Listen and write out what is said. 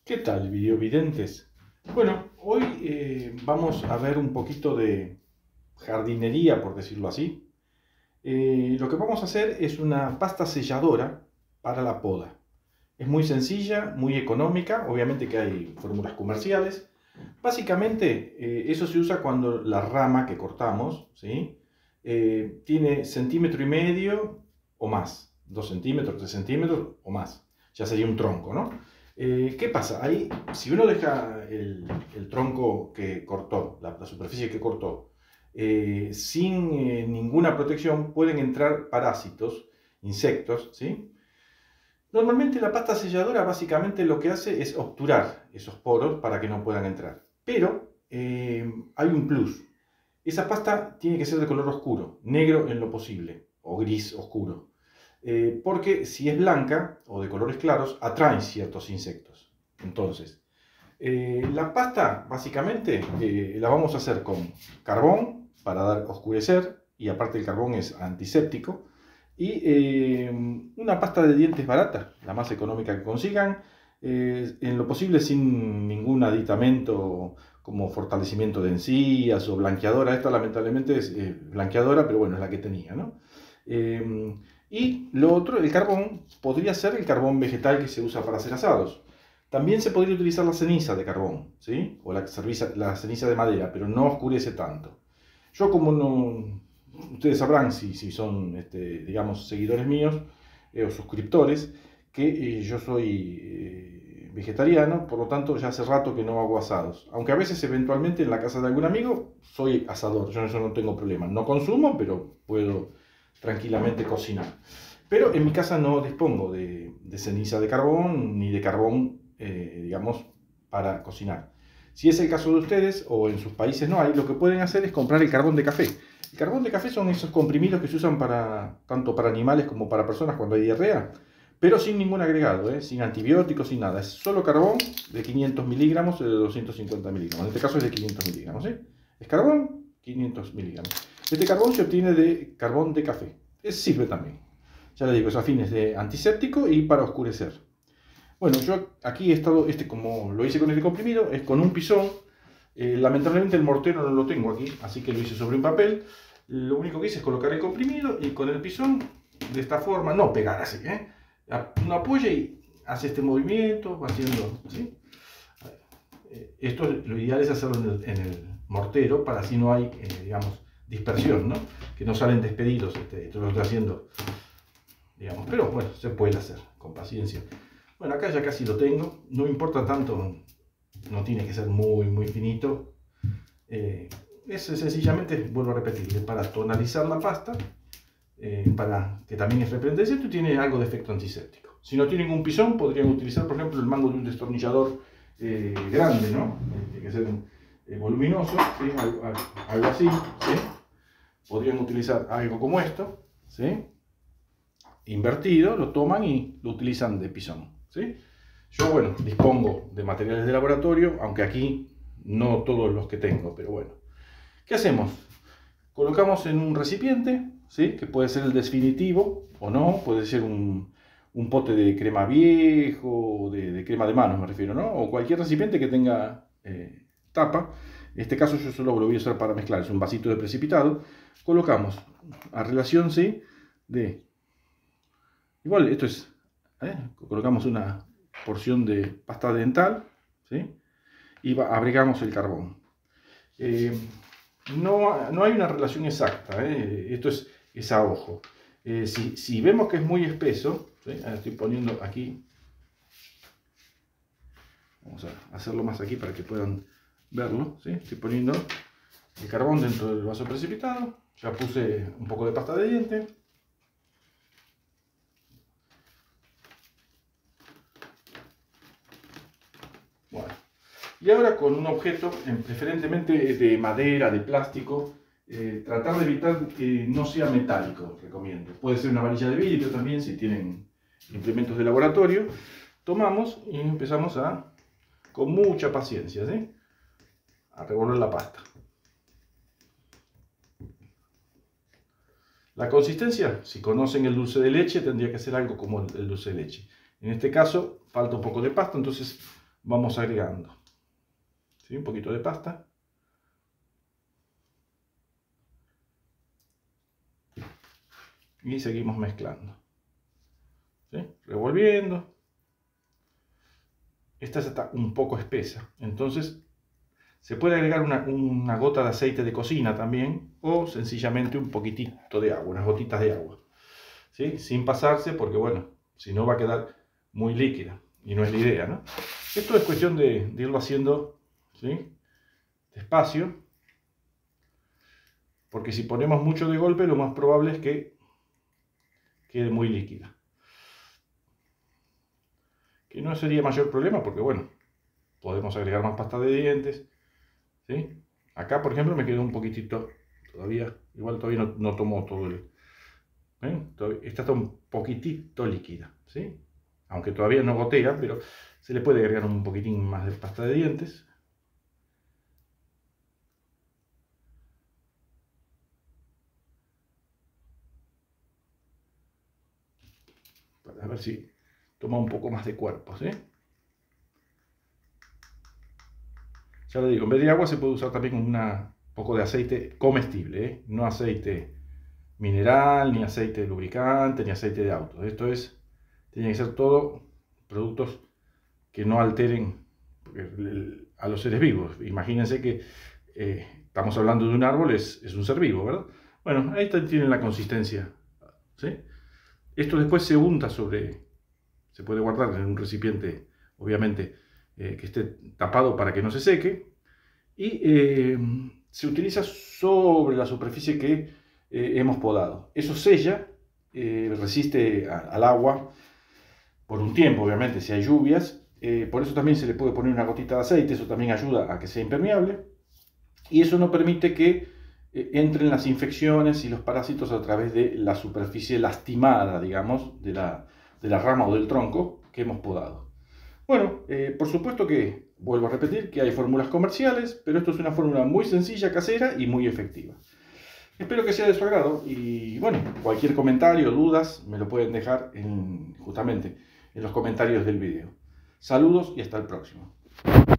¿Qué tal, videovidentes? Bueno, hoy vamos a ver un poquito de jardinería, por decirlo así. Lo que vamos a hacer es una pasta selladora para la poda. Es muy sencilla, muy económica, obviamente que hay fórmulas comerciales. Básicamente, eso se usa cuando la rama que cortamos, ¿sí? Tiene centímetro y medio o más, 2 centímetros, 3 centímetros o más. Ya sería un tronco, ¿no? ¿Qué pasa? Ahí, si uno deja el tronco que cortó, la superficie que cortó, sin ninguna protección, pueden entrar parásitos, insectos, ¿sí? Normalmente la pasta selladora básicamente lo que hace es obturar esos poros para que no puedan entrar. Pero hay un plus. Esa pasta tiene que ser de color oscuro, negro en lo posible, o gris oscuro. Porque si es blanca o de colores claros, atraen ciertos insectos. Entonces, la pasta básicamente la vamos a hacer con carbón para dar oscurecer, y aparte el carbón es antiséptico, y una pasta de dientes barata, la más económica que consigan, en lo posible sin ningún aditamento como fortalecimiento de encías o blanqueadora. Esta lamentablemente es blanqueadora, pero bueno, es la que tenía, ¿no? Y lo otro, el carbón, podría ser el carbón vegetal que se usa para hacer asados. También se podría utilizar la ceniza de carbón, ¿sí? O la ceniza de madera, pero no oscurece tanto. Yo como no, ustedes sabrán si son, digamos, seguidores míos o suscriptores, que yo soy vegetariano, por lo tanto ya hace rato que no hago asados. Aunque a veces eventualmente en la casa de algún amigo soy asador, yo en eso no tengo problema. No consumo, pero puedo tranquilamente cocinar. Pero en mi casa no dispongo de ceniza de carbón ni de carbón, digamos, para cocinar. Si es el caso de ustedes o en sus países no hay, lo que pueden hacer es comprar el carbón de café. El carbón de café son esos comprimidos que se usan tanto para animales como para personas cuando hay diarrea, pero sin ningún agregado, sin antibióticos, sin nada. Es solo carbón de 500 miligramos o de 250 miligramos. En este caso es de 500 miligramos. Es carbón, 500 miligramos. Este carbón se obtiene de carbón de café. Sirve también. Ya le digo, es a fines de antiséptico y para oscurecer. Bueno, yo aquí he estado, como lo hice con este comprimido, es con un pisón. Lamentablemente el mortero no lo tengo aquí, así que lo hice sobre un papel. Lo único que hice es colocar el comprimido y con el pisón, de esta forma, no pegar así, uno apoya y hace este movimiento, va haciendo, ¿sí? Esto lo ideal es hacerlo en el mortero, para así no hay, digamos, dispersión, ¿no? Que no salen despedidos, esto lo estoy haciendo, digamos, pero bueno, se puede hacer con paciencia. Bueno, acá ya casi lo tengo, no importa tanto, no tiene que ser muy finito. Es sencillamente, vuelvo a repetir, para tonalizar la pasta, para que también es repelente y tiene algo de efecto antiséptico. Si no tienen un pisón, podrían utilizar, por ejemplo, el mango de un destornillador grande, ¿no? Tiene que ser voluminoso, ¿sí? Algo así, ¿sí? Podrían utilizar algo como esto, ¿sí? Invertido, lo toman y lo utilizan de pisón, ¿sí? Yo, bueno, dispongo de materiales de laboratorio, aunque aquí no todos los que tengo, pero bueno. ¿Qué hacemos? Colocamos en un recipiente, ¿sí? Que puede ser el definitivo o no, puede ser un pote de crema viejo, de crema de manos me refiero, ¿no? O cualquier recipiente que tenga tapa. En este caso yo solo lo voy a usar para mezclar, es un vasito de precipitado. Colocamos a relación, ¿sí? Igual esto es, colocamos una porción de pasta dental, ¿sí? Y agregamos el carbón. No hay una relación exacta, esto es a ojo. Si vemos que es muy espeso, ¿sí? Estoy poniendo aquí, vamos a hacerlo más aquí para que puedan verlo, ¿sí? Estoy poniendo el carbón dentro del vaso precipitado, ya puse un poco de pasta de diente. Bueno. Y ahora con un objeto, preferentemente de madera, de plástico, tratar de evitar que no sea metálico, recomiendo. Puede ser una varilla de vidrio también, si tienen implementos de laboratorio. Tomamos y empezamos con mucha paciencia, ¿sí? A revolver la pasta. La consistencia, si conocen el dulce de leche, tendría que ser algo como el dulce de leche. En este caso, falta un poco de pasta, entonces vamos agregando, ¿sí? Un poquito de pasta. Y seguimos mezclando, ¿sí? Revolviendo. Esta ya está un poco espesa, entonces se puede agregar una gota de aceite de cocina también, o sencillamente un poquitito de agua, unas gotitas de agua, ¿sí? Sin pasarse, porque bueno, si no va a quedar muy líquida, y no es la idea, ¿no? Esto es cuestión de irlo haciendo, ¿sí? Despacio, porque si ponemos mucho de golpe, lo más probable es que quede muy líquida. Que no sería mayor problema, porque bueno, podemos agregar más pasta de dientes, ¿sí? Acá, por ejemplo, me quedó un poquitito, igual todavía no tomó todo el... ¿ven? Esta está un poquitito líquida, ¿sí? Aunque todavía no gotea, pero se le puede agregar un poquitín más de pasta de dientes. Para ver si toma un poco más de cuerpo, ¿sí? Ya le digo, en vez de agua se puede usar también un poco de aceite comestible, ¿eh? No aceite mineral, ni aceite de lubricante, ni aceite de auto. Esto tiene que ser todo productos que no alteren a los seres vivos. Imagínense que estamos hablando de un árbol, es un ser vivo, ¿verdad? Bueno, ahí tienen la consistencia, ¿sí? Esto después se unta se puede guardar en un recipiente, obviamente, que esté tapado para que no se seque, y se utiliza sobre la superficie que hemos podado. Eso sella, resiste al agua por un tiempo, obviamente, si hay lluvias. Por eso también se le puede poner una gotita de aceite, eso también ayuda a que sea impermeable, y eso no permite que entren las infecciones y los parásitos a través de la superficie lastimada, digamos, de la rama o del tronco que hemos podado. Bueno, por supuesto que, vuelvo a repetir, que hay fórmulas comerciales, pero esto es una fórmula muy sencilla, casera y muy efectiva. Espero que sea de su agrado y bueno, cualquier comentario o dudas me lo pueden dejar justamente en los comentarios del video. Saludos y hasta el próximo.